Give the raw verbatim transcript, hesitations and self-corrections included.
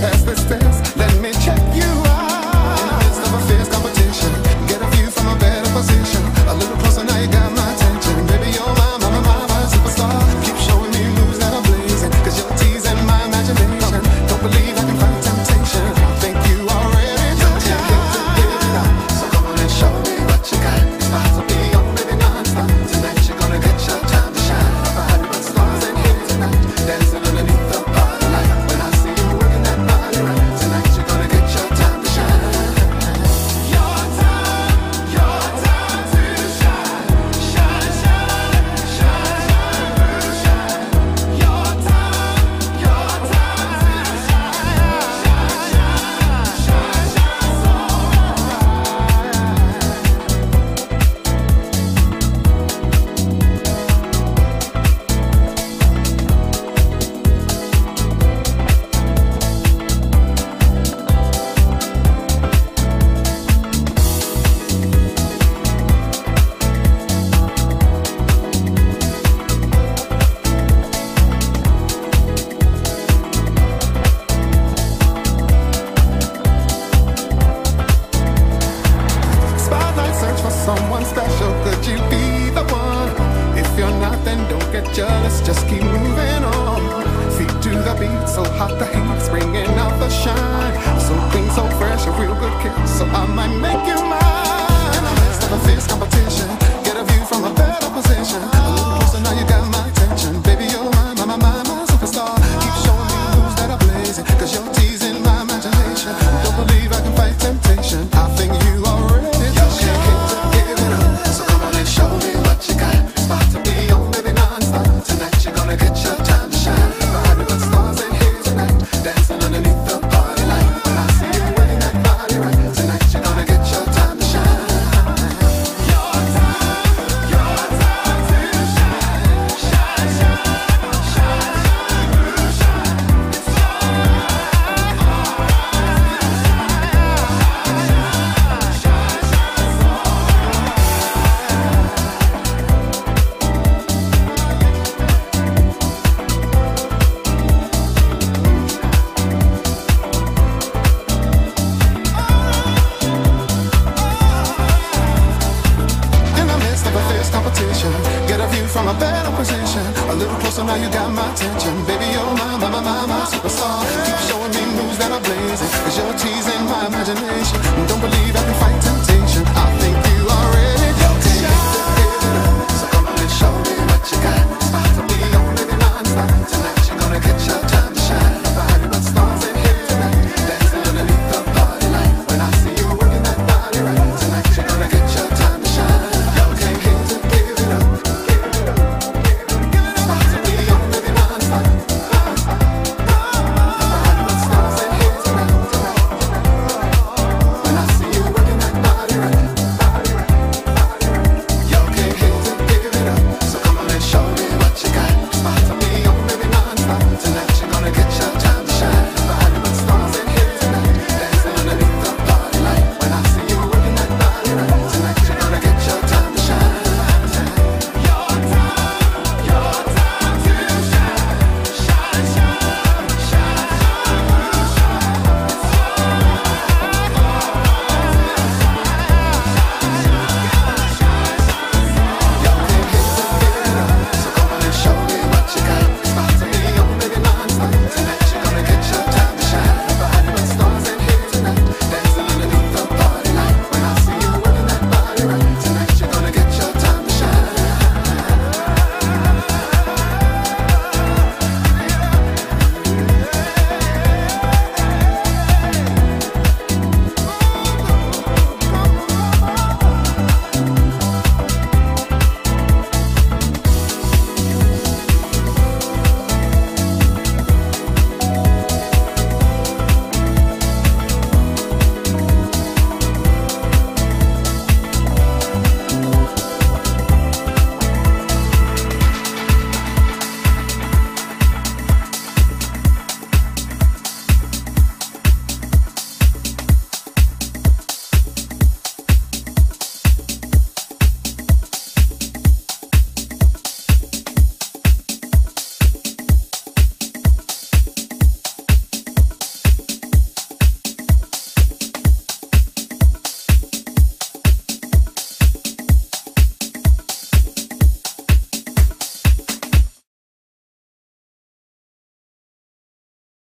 pass this test. Let me check you out. In the midst of a fierce competition, get a view from a better position. A little closer now, you got my attention. Baby, you're my, my, my, my, my superstar. Keep showing me moves that are blazing, cause you're teasing my imagination. Don't believe I can fight temptation. I think you already know you came to give it up. So come on and show me what you got. It's about to be on, baby, non-stop. Tonight you're gonna get your time to shine. A body with stars in here tonight, dancing underneath the party light. When I see you working that body right, tonight you're gonna get your time to shine. Your time, your time to shine. Shine, shine, shine, shine, shine. Your time, your time to shine. Shine, shine, shine, shine so Spotlight search for someone special. Could you be the one? If you're not, then don't get jealous. Just keep moving on. Feet to the beat, so hot the heat's bringing out the shine. So clean, so fresh, a real good kiss. So I might make you mine. In the midst of a fierce competition, get a view from a better position. A little closer now, you got my attention. Baby, you're my, my, my, my, my superstar. Keep showing me moves that are blazing, cause you're teasing my imagination. Don't believe I can fight temptation. I think you already know you came to give it up. So come on and show me what you got. It's about to be on, baby, non-stop. Tonight you're gonna get your time to shine. Body with stars in here tonight, dancing underneath the party light. When I see you working that body right, tonight you're gonna get your time to shine. Your time, your time to shine. Shine, shine, shine, shine, shine. It's in the midst of a fierce competition, get a view from a better position. A little closer now, you got my attention. Baby, you're my, my, my, my, my superstar. Keep showing me moves that are blazing, cause you're teasing my imagination. Don't believe